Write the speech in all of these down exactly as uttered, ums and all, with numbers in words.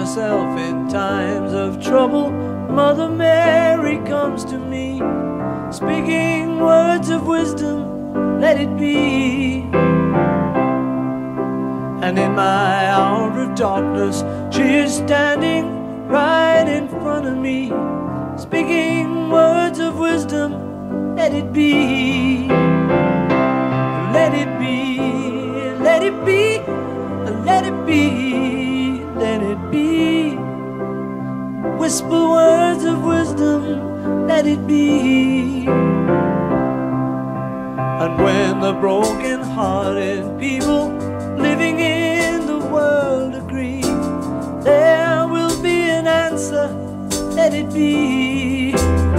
myself in times of trouble, Mother Mary comes to me, speaking words of wisdom, let it be. And in my hour of darkness, she is standing right in front of me, speaking words of wisdom, let it be. Let it be, let it be, let it be, let it be. Whisper words of wisdom, let it be. And when the broken-hearted people living in the world agree, there will be an answer, let it be.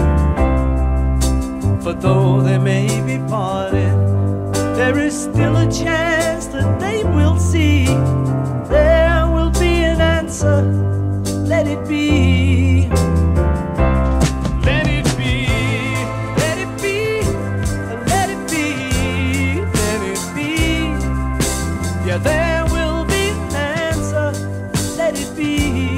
For though they may be parted, there is still a chance that they will see. There will be an answer, let it be. Let it be, let it be, let it be, let it be. Yeah, there will be an answer, let it be.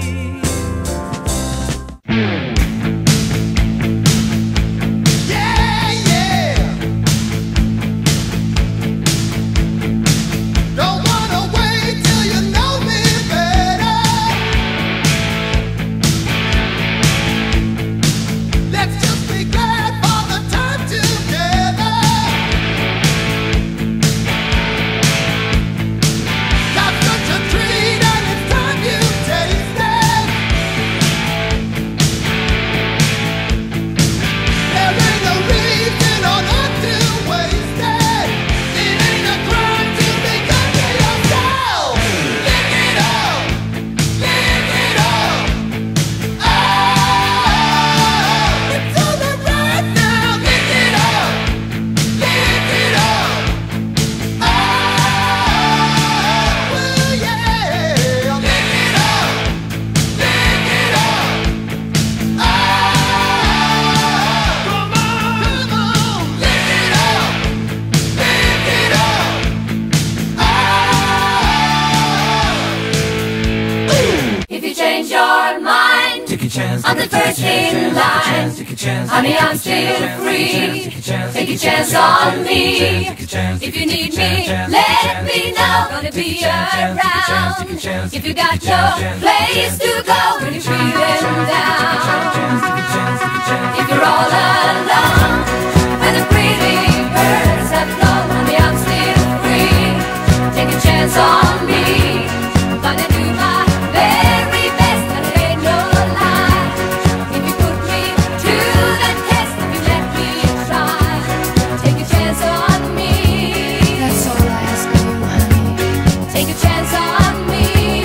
I'm the first in line, honey, I'm still free. Take a chance on me. If you need me, let me know. Gonna be around. If you got no place to go when you're feeling down, if you're all alone and the pretty birds have flown, honey, I'm still free. Take a chance on me. I'm gonna do my very best, and it ain't no lie. If you put me to the test, if you let me try, take a chance on me. That's all I ask of you, honey. Take a chance on me.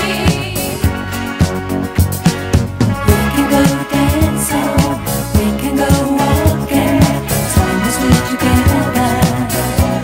We can go dancing, we can go walking, as long as we're together.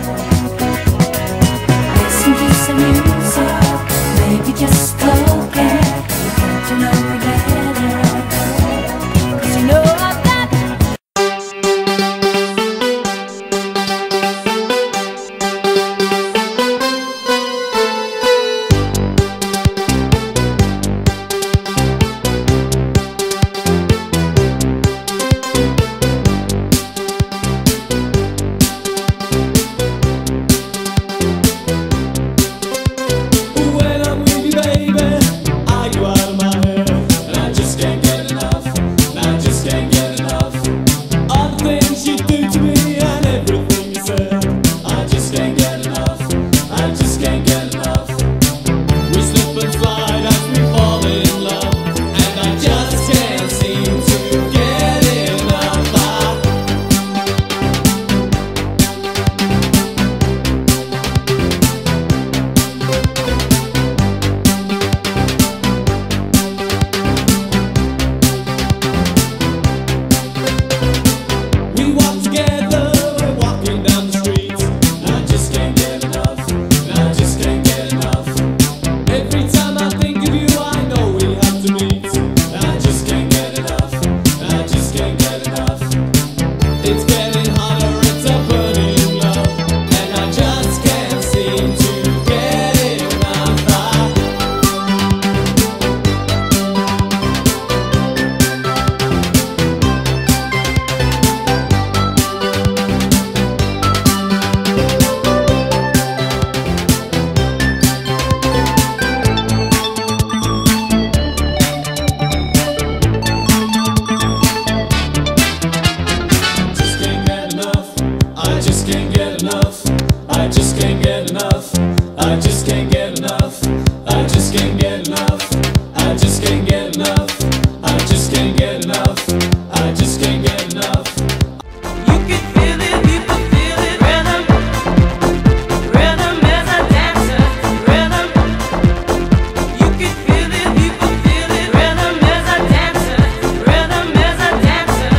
I just can't get enough. I just can't get enough. I just can't get enough. I just can't get enough. I just can't get enough. You can feel it, people feel it. Rhythm, rhythm is a dancer. Rhythm, you can feel it, people feel it. Rhythm is a dancer. Rhythm is a dancer.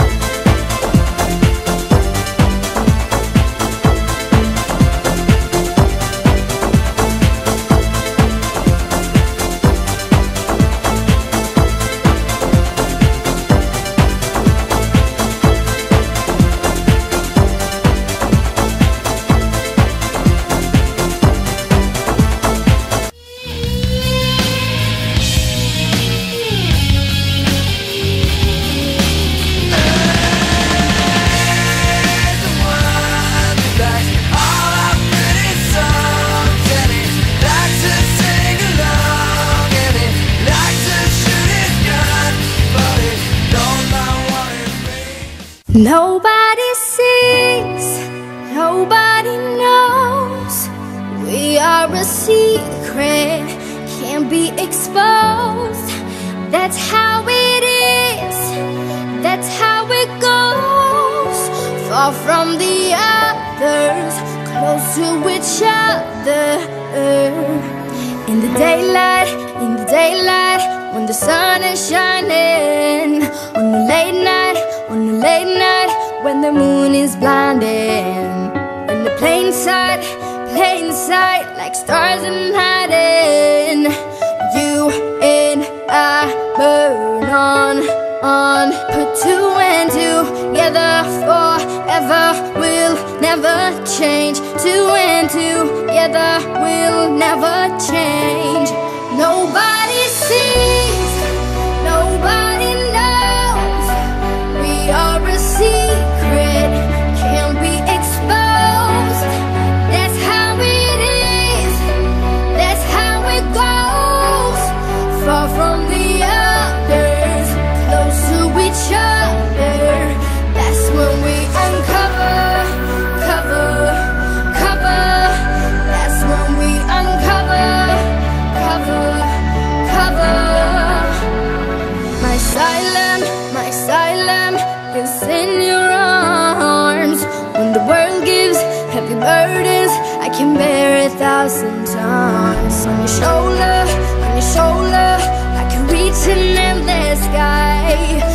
Nobody sees, nobody knows. We are a secret, can't be exposed. That's how it is, that's how it goes. Far from the others, close to each other. In the daylight, in the daylight, when the sun is shining. On the late night, on the late night, when the moon is blinding. In the plain sight, plain sight, like stars in hiding. You and I burn on, on. Put two and two together forever. We'll never change. Two and two together, we'll never change. Nobody sees, nobody knows. We are a secret, can't be exposed. That's how it is, that's how it goes. Far from the others, close to each other. That's when we uncover, cover, cover. That's when we uncover, cover, cover. My asylum, my asylum is in your arms. When the world gives heavy burdens, I can bear a thousand times. On your shoulder, on your shoulder, I can reach an endless sky.